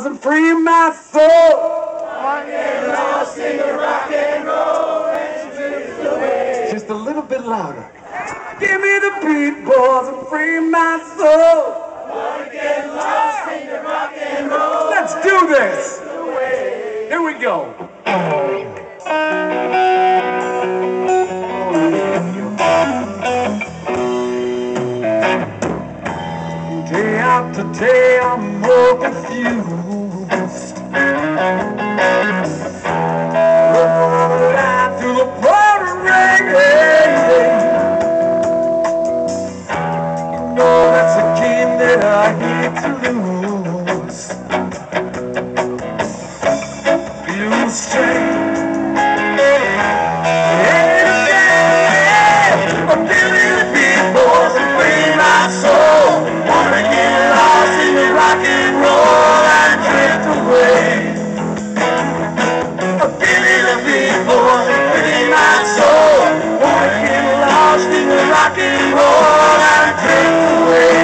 balls and free my soul. Get lost in the rock and roll and drift away. Just a little bit louder. Give me the beat, boys, and free my soul. Wanna get lost in the rock and roll. Let's do this. Here we go. Day after day, I'm more confused. Ride through the pouring rain. You know that's a game that I hate to lose. Feel strength. I'm feeling the beat, boys, and free my soul. Wanna get lost in the rock and roll and drift away. I'm feeling the beat, boys, and free my soul. Wanna get lost in the rock and roll and drift away.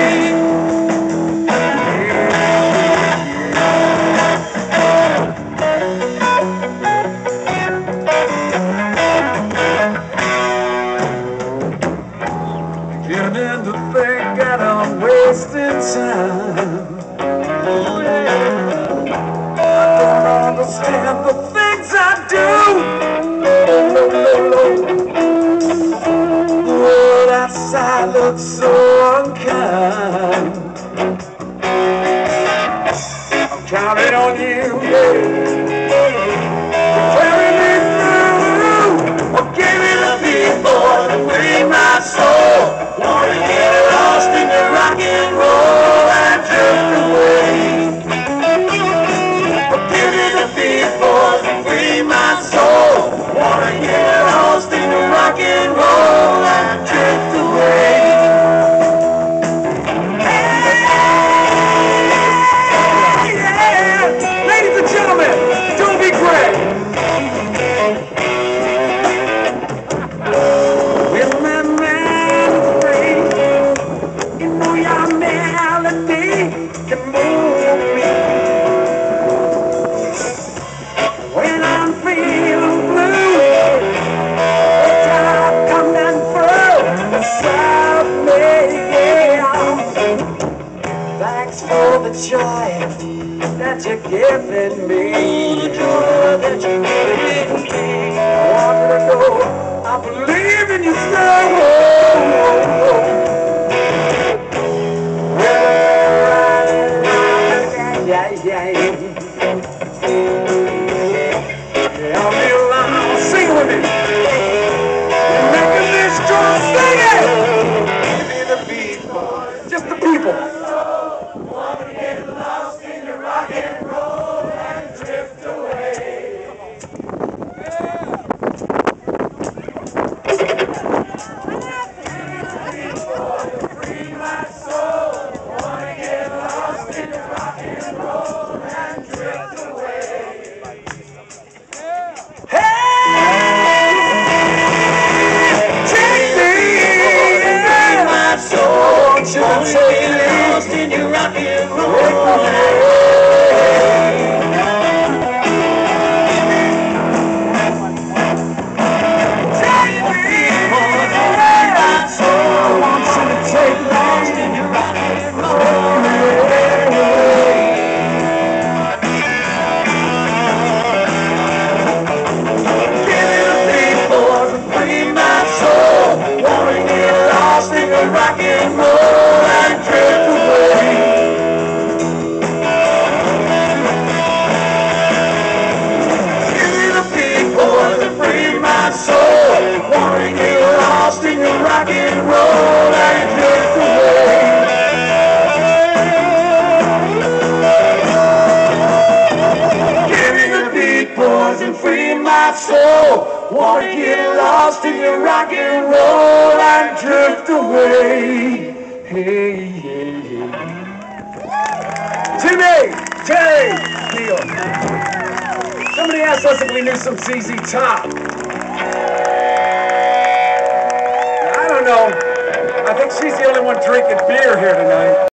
Beginning to think that I'm wasting time. Oh yeah. I don't understand the things I do. The world outside looks so unkind. I'm counting on you, yeah. Carry me through. I'm giving the people to free my soul. Wanna get lost in the rock and roll and drift away. I'm giving the people to free my soul. Wanna get lost in the rock and roll and drift away. Yeah. Ladies and gentlemen, Toby Gray. Can move me when I'm feeling blue. The tide coming through beside me. Thanks for the joy that you're giving me. The joy that you're giving me. I want to go. I believe in you still. I'll be alive. Sing with me. You're making this drum sing it. Give me the beat, just the people. Wanna get lost in the rock and roll and drift away. Free my soul. Wanna get lost in the rock and roll and drift away. Wanna get lost in your rock and roll. Take me, my soul. I want you to take lost in your rock and roll. Give me the beat, boys, and free my soul. Wanna get lost in your rock and roll. Wanna get lost in your rock and roll and drift away. Give me the beat, boys, and free my soul. Wanna get lost in your rock and roll and drift away. Hey, hey, hey. Jimmy, Jay, Neil. Somebody asked us if we knew some ZZ Top. I don't know. I think she's the only one drinking beer here tonight.